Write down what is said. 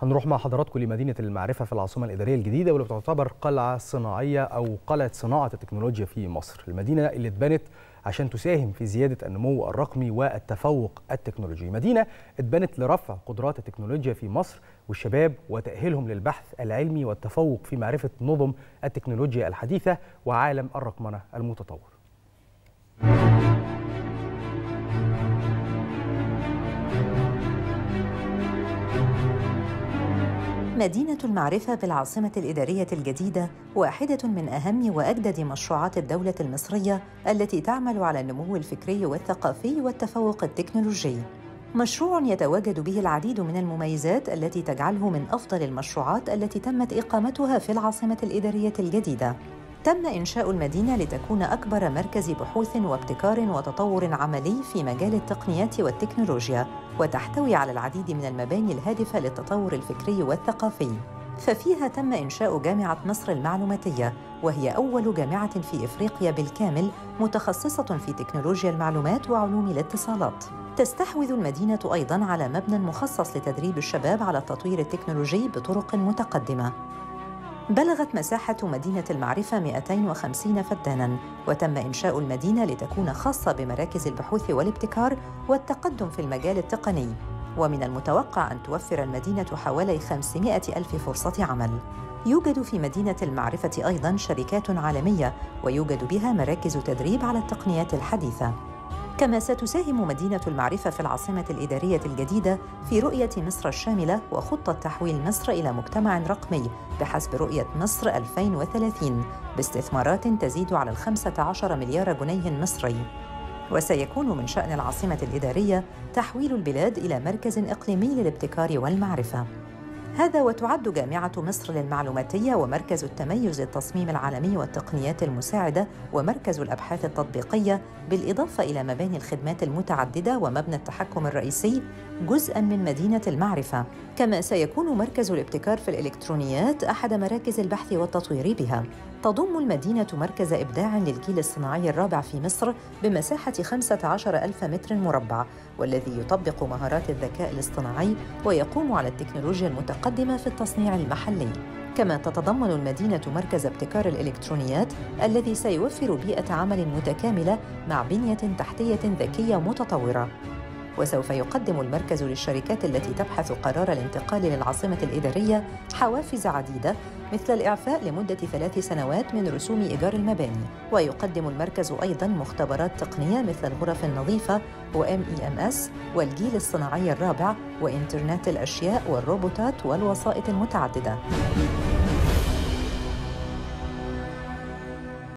هنروح مع حضراتكم لمدينة المعرفة في العاصمة الإدارية الجديدة، واللي بتعتبر قلعة صناعية أو قلعة صناعة التكنولوجيا في مصر. المدينة اللي اتبنت عشان تساهم في زيادة النمو الرقمي والتفوق التكنولوجي. مدينة اتبنت لرفع قدرات التكنولوجيا في مصر والشباب وتأهيلهم للبحث العلمي والتفوق في معرفة نظم التكنولوجيا الحديثة وعالم الرقمنة المتطور. مدينة المعرفة بالعاصمة الإدارية الجديدة واحدة من أهم وأجدد مشروعات الدولة المصرية التي تعمل على النمو الفكري والثقافي والتفوق التكنولوجي. مشروع يتواجد به العديد من المميزات التي تجعله من أفضل المشروعات التي تمت إقامتها في العاصمة الإدارية الجديدة. تم إنشاء المدينة لتكون أكبر مركز بحوث وابتكار وتطور عملي في مجال التقنيات والتكنولوجيا، وتحتوي على العديد من المباني الهادفة للتطور الفكري والثقافي. ففيها تم إنشاء جامعة مصر المعلوماتية، وهي أول جامعة في إفريقيا بالكامل متخصصة في تكنولوجيا المعلومات وعلوم الاتصالات. تستحوذ المدينة أيضاً على مبنى مخصص لتدريب الشباب على التطوير التكنولوجي بطرق متقدمة. بلغت مساحة مدينة المعرفة 250 فداناً، وتم إنشاء المدينة لتكون خاصة بمراكز البحوث والابتكار والتقدم في المجال التقني، ومن المتوقع أن توفر المدينة حوالي 500 ألف فرصة عمل. يوجد في مدينة المعرفة أيضاً شركات عالمية، ويوجد بها مراكز تدريب على التقنيات الحديثة. كما ستساهم مدينة المعرفة في العاصمة الإدارية الجديدة في رؤية مصر الشاملة وخطة تحويل مصر إلى مجتمع رقمي بحسب رؤية مصر 2030 باستثمارات تزيد على 15 مليار جنيه مصري. وسيكون من شأن العاصمة الإدارية تحويل البلاد إلى مركز إقليمي للابتكار والمعرفة. هذا وتعد جامعة مصر للمعلوماتية ومركز التميز للتصميم العالمي والتقنيات المساعدة ومركز الأبحاث التطبيقية، بالإضافة إلى مباني الخدمات المتعددة ومبنى التحكم الرئيسي جزءاً من مدينة المعرفة. كما سيكون مركز الابتكار في الإلكترونيات أحد مراكز البحث والتطوير بها. تضم المدينة مركز إبداع للجيل الصناعي الرابع في مصر بمساحة 15 ألف متر مربع، والذي يطبق مهارات الذكاء الاصطناعي ويقوم على التكنولوجيا المتقدمة في التصنيع المحلي. كما تتضمن المدينة مركز ابتكار الإلكترونيات الذي سيوفر بيئة عمل متكاملة مع بنية تحتية ذكية متطورة. وسوف يقدم المركز للشركات التي تبحث قرار الانتقال للعاصمة الإدارية حوافز عديدة، مثل الإعفاء لمدة 3 سنوات من رسوم إيجار المباني. ويقدم المركز أيضاً مختبرات تقنية مثل الغرف النظيفة وMEMS والجيل الصناعي الرابع وإنترنت الأشياء والروبوتات والوسائط المتعددة.